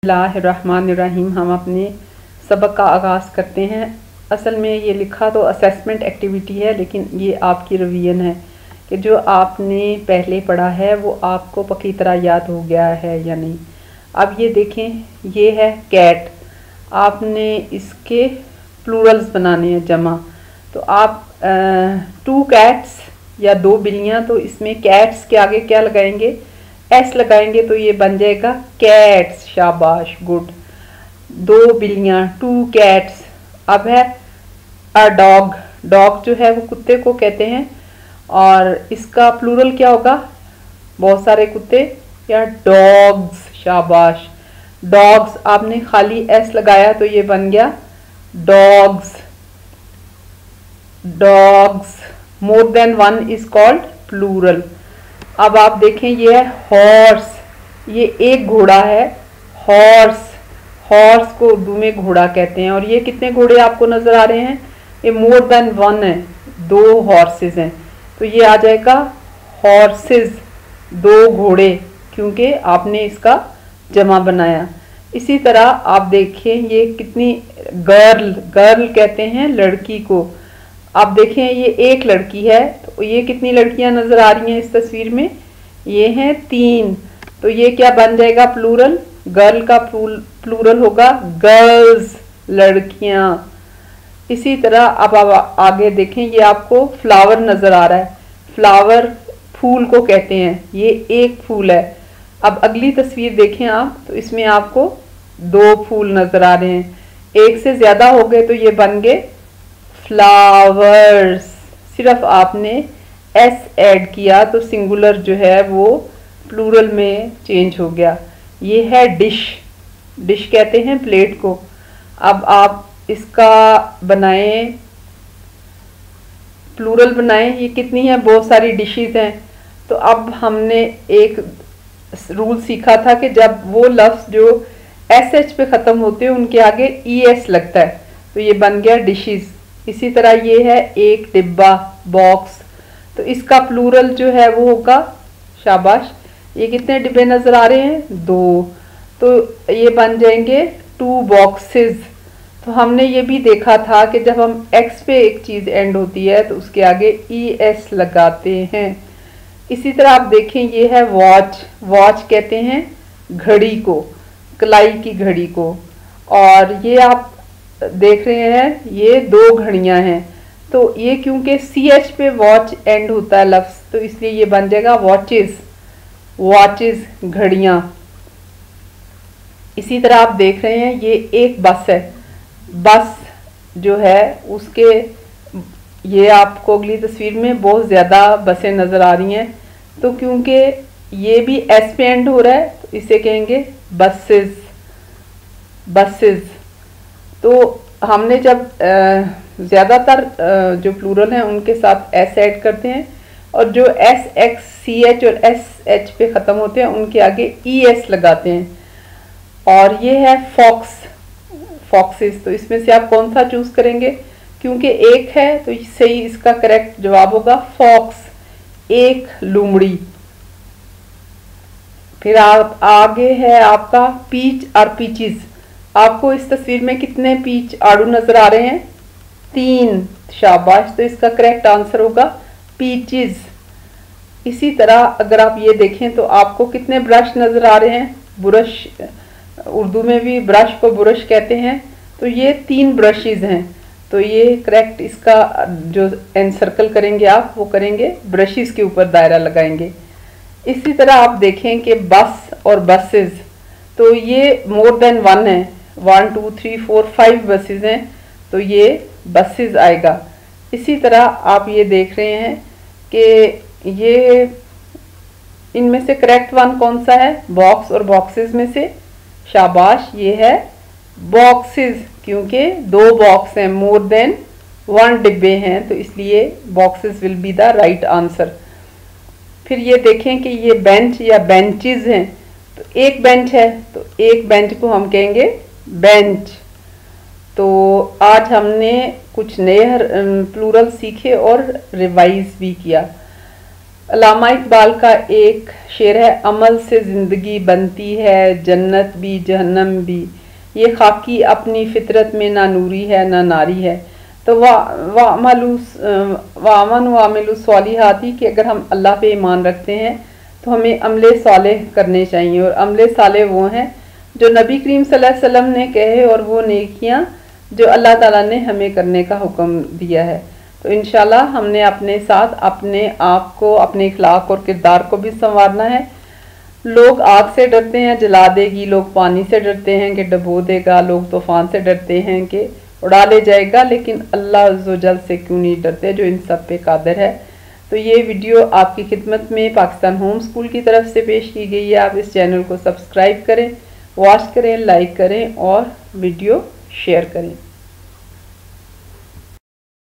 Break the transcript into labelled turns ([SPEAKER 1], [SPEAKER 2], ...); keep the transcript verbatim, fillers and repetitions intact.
[SPEAKER 1] बिस्मिल्लाहिर्रहमानिर्रहीम। हम अपने सबक का आगाज़ करते हैं। असल में ये लिखा तो असेसमेंट एक्टिविटी है, लेकिन ये आपकी रिवीजन है कि जो आपने पहले पढ़ा है वो आपको पक्की तरह याद हो गया है या नहीं। अब ये देखें, ये है कैट। आपने इसके प्लूरल्स बनाने हैं, जमा। तो आप टू कैट्स या दो बिल्लियाँ, तो इसमें कैट्स के आगे क्या लगाएंगे? एस लगाएंगे, तो ये बन जाएगा कैट्स। शाबाश, गुड। दो बिल्लियाँ, टू कैट्स। अब है अ डॉग। डॉग जो है वो कुत्ते को कहते हैं, और इसका प्लूरल क्या होगा? बहुत सारे कुत्ते या डॉग्स। शाबाश, डॉग्स। आपने खाली एस लगाया तो ये बन गया dogs. Dogs. More than one is called plural. अब आप देखें, ये है हॉर्स। ये एक घोड़ा है, हॉर्स। हॉर्स को उर्दू में घोड़ा कहते हैं। और ये कितने घोड़े आपको नजर आ रहे हैं? ये मोर देन वन है, दो हॉर्सेस हैं। तो ये आ जाएगा हॉर्सेस, दो घोड़े, क्योंकि आपने इसका जमा बनाया। इसी तरह आप देखें, ये कितनी गर्ल। गर्ल कहते हैं लड़की को। आप देखें, ये एक लड़की है, तो ये कितनी लड़कियां नजर आ रही हैं इस तस्वीर में? ये हैं तीन। तो ये क्या बन जाएगा? प्लूरल। गर्ल का प्लूरल होगा गर्ल्स, लड़कियां। इसी तरह अब आप आगे देखें, ये आपको फ्लावर नजर आ रहा है। फ्लावर फूल को कहते हैं, ये एक फूल है। अब अगली तस्वीर देखें आप, तो इसमें आपको दो फूल नजर आ रहे हैं। एक से ज्यादा हो गए तो ये बन गए फ्लावर्स। सिर्फ आपने एस ऐड किया तो सिंगुलर जो है वो प्लूरल में चेंज हो गया। ये है डिश। डिश कहते हैं प्लेट को। अब आप इसका बनाएं, प्लूरल बनाएं। ये कितनी है? बहुत सारी डिशेस हैं। तो अब हमने एक रूल सीखा था कि जब वो लफ्ज जो एस एच पे ख़त्म होते हैं उनके आगे ई एस लगता है, तो ये बन गया डिशेस। इसी तरह ये है एक डिब्बा, बॉक्स। तो इसका प्लूरल जो है वो होगा, शाबाश, ये कितने डिब्बे नजर आ रहे हैं? दो। तो ये बन जाएंगे टू बॉक्सेस। तो हमने ये भी देखा था कि जब हम एक्स पे एक चीज़ एंड होती है तो उसके आगे ई एस लगाते हैं। इसी तरह आप देखें, ये है वॉच। वॉच कहते हैं घड़ी को, कलाई की घड़ी को। और ये आप देख रहे हैं, ये दो घड़ियां हैं। तो ये क्योंकि सी एच पे वॉच एंड होता है लफ्ज, तो इसलिए ये बन जाएगा वॉचेस। वॉचेस, घड़ियां। इसी तरह आप देख रहे हैं, ये एक बस है। बस जो है उसके, ये आपको अगली तस्वीर में बहुत ज़्यादा बसें नज़र आ रही हैं। तो क्योंकि ये भी एस पे एंड हो रहा है तो इसे कहेंगे बसेस। बसेस। तो हमने जब ज़्यादातर जो प्लूरल हैं उनके साथ एस ऐड करते हैं, और जो एस एक्स सी एच और एस एच पे ख़त्म होते हैं उनके आगे ई एस लगाते हैं। और ये है फॉक्स, फॉक्सेस। तो इसमें से आप कौन सा चूज़ करेंगे? क्योंकि एक है तो सही इसका करेक्ट जवाब होगा फॉक्स, एक लोमड़ी। फिर आप आगे है आपका पीच और पीचीज। आपको इस तस्वीर में कितने पीच आड़ू नजर आ रहे हैं? तीन। शाबाश। तो इसका करेक्ट आंसर होगा पीचीज। इसी तरह अगर आप ये देखें तो आपको कितने ब्रश नजर आ रहे हैं? ब्रश, उर्दू में भी ब्रश को ब्रश कहते हैं। तो ये तीन ब्रशेज हैं। तो ये करेक्ट, इसका जो एनसर्कल करेंगे आप, वो करेंगे ब्रशेज के ऊपर दायरा लगाएंगे। इसी तरह आप देखें कि बस और बसेस, तो ये मोर देन वन है। One two three four five buses हैं, तो ये बसेस आएगा। इसी तरह आप ये देख रहे हैं कि ये इनमें से करेक्ट वन कौन सा है? बॉक्स और बॉक्सेस में से। शाबाश, ये है बॉक्सेस, क्योंकि दो बॉक्स हैं, मोर देन वन डिब्बे हैं, तो इसलिए boxes will be the right answer. फिर ये देखें कि ये बेंच या बेंचेस हैं। तो एक बेंच है, तो एक बेंच को हम कहेंगे बेंच। तो आज हमने कुछ नए प्लूरल सीखे और रिवाइज भी किया। अल्लामा इकबाल का एक शेर है, अमल से ज़िंदगी बनती है, जन्नत भी जहन्नम भी, ये खाकी अपनी फितरत में ना नूरी है ना नारी है। तो वामन वामिलु स्वालिहाती कि अगर हम अल्लाह पे ईमान रखते हैं तो हमें अमले सालेह करने चाहिए, और अमले सालेह वो हैं जो नबी करीम सल्लल्लाहु अलैहि वसल्लम ने कहे, और वो नेकियां जो अल्लाह ताला ने हमें करने का हुक्म दिया है। तो इंशाल्लाह हमने अपने साथ अपने आप को, अपने इखलाक और किरदार को भी संवारना है। लोग आग से डरते हैं जला देगी, लोग पानी से डरते हैं कि डुबो देगा, लोग तूफान से डरते हैं कि उड़ा ले जाएगा, लेकिन अल्लाह अज़्ज़वजल से क्यों नहीं डरते जो इन सब पे कादिर है। तो ये वीडियो आपकी खिदमत में पाकिस्तान होम स्कूल की तरफ से पेश की गई है। आप इस चैनल को सब्सक्राइब करें, वॉच करें, लाइक करें और वीडियो शेयर करें।